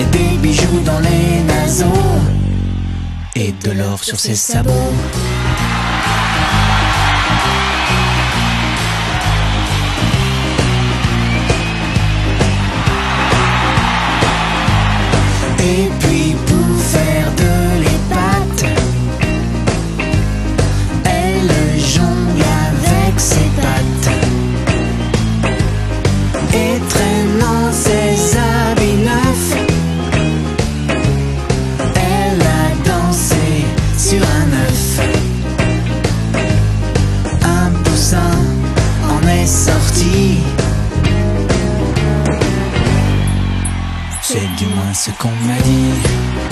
et des bijoux dans les naseaux et de l'or sur ses sabots. Et puis pour faire de l'épate, elle jongle avec ses pattes et traînant ses habits neufs, elle a dansé sur un œuf. Un poussin en est sorti, c'est du moins ce qu'on m'a dit.